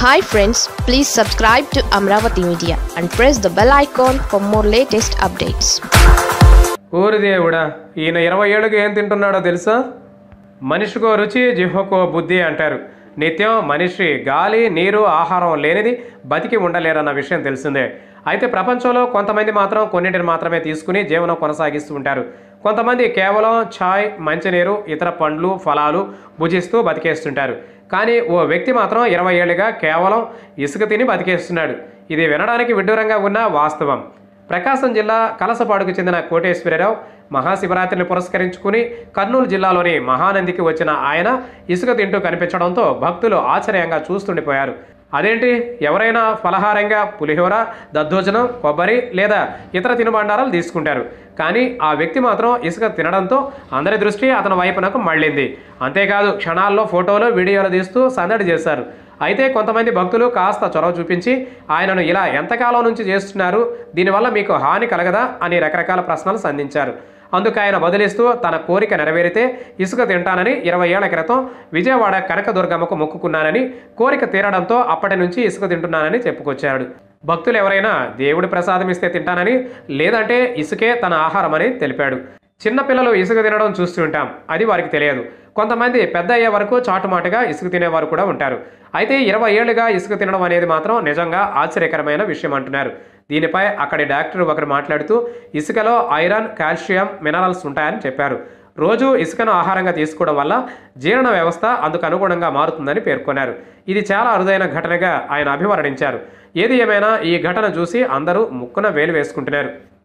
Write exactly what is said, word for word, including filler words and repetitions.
Hi friends, please subscribe to Amravati Media and press the bell icon for more latest updates. ఊరి దేవుడా, ఈయన ఇరవై ఏళ్ళకి ఏం తింటున్నాడో తెలుసా? మనిషికో రుచి జిహ్వకో బుద్ధి అంటారు. నిత్యం మనిషి గాలి నీరు ఆహారం లేనిది బతికి ఉండలేరన్న విషయం తెలిసిందే. అయితే ప్రపంచంలో కొంతమంది మాత్రం కొన్నింటిని మాత్రమే తీసుకుని జీవనం కొనసాగిస్తూ ఉంటారు. కొంతమంది కేవలం ఛాయ్ మంచినీరు ఇతర పండ్లు ఫలాలు భుజిస్తూ బతికేస్తుంటారు. కానీ ఓ వ్యక్తి మాత్రం ఇరవై ఏళ్ళుగా కేవలం ఇసుక తిని బతికేస్తున్నాడు. ఇది వినడానికి విడ్డూరంగా ఉన్న వాస్తవం. ప్రకాశం జిల్లా కలసపాడుకు చెందిన కోటేశ్వరరావు మహాశివరాత్రిని పురస్కరించుకుని కర్నూలు జిల్లాలోని మహానందికి వచ్చిన ఆయన ఇసుక తింటూ కనిపించడంతో భక్తులు ఆశ్చర్యంగా చూస్తుండిపోయారు. అదేంటి, ఎవరైనా ఫలహారంగా పులిహోర దద్దోజనం కొబ్బరి లేదా ఇతర తినుబండారాలు తీసుకుంటారు. కానీ ఆ వ్యక్తి మాత్రం ఇసుక తినడంతో అందరి దృష్టి అతని వైపునకు మళ్ళింది. అంతేకాదు క్షణాల్లో ఫోటోలు వీడియోలు తీస్తూ సందడి చేశారు. అయితే కొంతమంది భక్తులు కాస్త చొరవ చూపించి ఆయనను ఇలా ఎంతకాలం నుంచి చేస్తున్నారు, దీనివల్ల మీకు హాని కలగదా అని రకరకాల ప్రశ్నలు సంధించారు. అందుకు ఆయన బదిలిస్తూ తన కోరిక నెరవేరితే ఇసుక తింటానని ఇరవై ఏళ్ల క్రితం విజయవాడ కనకదుర్గమ్మకు మొక్కుకున్నానని, కోరిక తీరడంతో అప్పటి నుంచి ఇసుక తింటున్నానని చెప్పుకొచ్చాడు. భక్తులు ఎవరైనా దేవుడి ప్రసాదం ఇస్తే తింటానని, లేదంటే ఇసుకే తన ఆహారం అని తెలిపాడు. చిన్నపిల్లలు ఇసుక తినడం చూస్తుంటాం, అది వారికి తెలియదు. కొంతమంది పెద్ద అయ్యే వరకు చాటుమాటుగా ఇసుక తినేవారు కూడా ఉంటారు. అయితే ఇరవై ఏళ్లుగా ఇసుక తినడం అనేది మాత్రం నిజంగా ఆశ్చర్యకరమైన విషయం అంటున్నారు. దీనిపై అక్కడి డాక్టర్ ఒకరు మాట్లాడుతూ ఇసుకలో ఐరన్ కాల్షియం మినరల్స్ ఉంటాయని చెప్పారు. రోజు ఇసుకను ఆహారంగా తీసుకోవడం వల్ల జీర్ణ వ్యవస్థ అందుకు అనుగుణంగా మారుతుందని పేర్కొన్నారు. ఇది చాలా అరుదైన ఘటనగా ఆయన అభివర్ణించారు. ఏది ఏమైనా ఈ ఘటన చూసి అందరూ ముక్కున వేలు వేసుకుంటున్నారు.